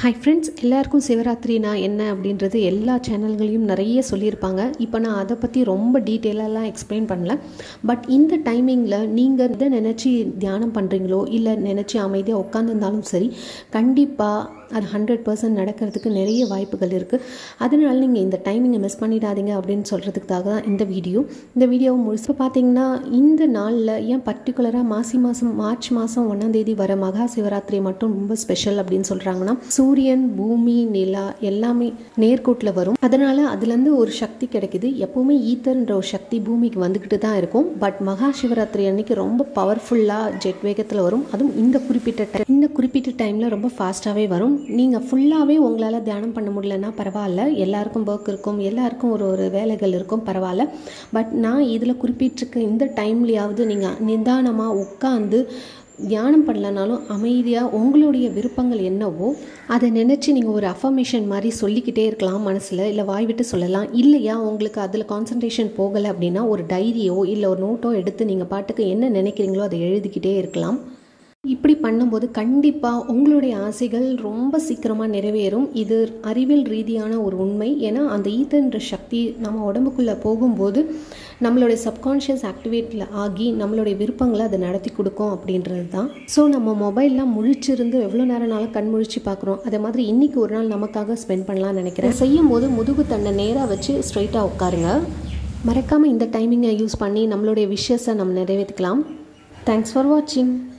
Hi friends, எல்லாருக்கும் சிவராத்திரினா என்ன அப்படின்றது எல்லா சேனல்களையும் நிறைய சொல்லியிருப்பாங்க. இப்போ நான் அதை பற்றி ரொம்ப டீட்டெயிலெலாம் எக்ஸ்பிளைன் பண்ணல. பட் இந்த டைமிங்கில் நீங்கள் எதை நினச்சி தியானம் பண்ணுறீங்களோ இல்லை நினச்சி அமைதியாக உட்காந்துருந்தாலும் சரி, கண்டிப்பாக அது 100% நடக்கிறதுக்கு நிறைய வாய்ப்புகள் இருக்குது. அதனால நீங்கள் இந்த டைமிங்கை மிஸ் பண்ணிடாதீங்க அப்படின்னு சொல்கிறதுக்காக தான் இந்த வீடியோவை முழுசு பார்த்தீங்கன்னா, இந்த நாளில் ஏன் பர்டிகுலராக மார்ச் மாதம் 1ஆம் தேதி வர மகா சிவராத்திரி மட்டும் ரொம்ப ஸ்பெஷல் அப்படின்னு சொல்கிறாங்கன்னா, சூரியன், பூமி, நிலா எல்லாமே நேர்கோட்டில் வரும். அதனால் அதுலேருந்து ஒரு சக்தி கிடைக்குது. எப்போவுமே ஈத்தர்ன்ற ஒரு சக்தி பூமிக்கு வந்துக்கிட்டு தான் இருக்கும். பட் மகா சிவராத்திரி அன்னைக்கு ரொம்ப பவர்ஃபுல்லாக ஜெட் வேகத்தில் வரும். அதுவும் இந்த குறிப்பிட்ட டைமில் ரொம்ப ஃபாஸ்ட்டாகவே வரும். நீங்கள் ஃபுல்லாகவே உங்களால் தியானம் பண்ண முடியலன்னா பரவாயில்ல, எல்லாருக்கும் ஒர்க் இருக்கும், எல்லாருக்கும் ஒரு வேலைகள் இருக்கும், பரவாயில்ல. பட் நான் இதில் குறிப்பிட்டிருக்க இந்த டைம்லேயாவது நீங்கள் நிதானமாக உட்காந்து தியானம் பண்ணலனாலும் அமைதியாக உங்களுடைய விருப்பங்கள் என்னவோ அதை நினச்சி நீங்கள் ஒரு அஃபர்மேஷன் மாதிரி சொல்லிக்கிட்டே இருக்கலாம் மனசில், இல்லை வாய் விட்டு சொல்லலாம். இல்லையா உங்களுக்கு அதில் கான்சன்ட்ரேஷன் போகலை அப்படின்னா ஒரு டைரியோ இல்லை ஒரு நோட்டோ எடுத்து நீங்கள் பாட்டுக்கு என்ன நினைக்கிறீங்களோ அதை எழுதிக்கிட்டே இருக்கலாம். இப்படி பண்ணும்போது கண்டிப்பாக உங்களுடைய ஆசைகள் ரொம்ப சீக்கிரமாக நிறைவேறும். இது அறிவியல் ரீதியான ஒரு உண்மை. ஏன்னா அந்த ஈத்தர்ன்ற சக்தி நம்ம உடம்புக்குள்ளே போகும்போது நம்மளுடைய சப்கான்ஷியஸ் ஆக்டிவேட்டில் ஆகி நம்மளுடைய விருப்பங்களை அதை நடத்தி கொடுக்கும் அப்படின்றது தான். ஸோ நம்ம மொபைல்லாம் முழிச்சிருந்து எவ்வளோ நேரம்னாலும் கண் முழிச்சு பார்க்குறோம். அதே மாதிரி இன்றைக்கி ஒரு நாள் நமக்காக ஸ்பெண்ட் பண்ணலாம்னு நினைக்கிறேன். செய்யும் போது முதுகு தன்னை நேராக வச்சு ஸ்ட்ரைட்டாக உட்காருங்க. மறக்காமல் இந்த டைமிங்கை யூஸ் பண்ணி நம்மளுடைய விஷஸை நம்ம நிறைவேற்றிக்கலாம். தேங்க்ஸ் ஃபார் வாட்சிங்.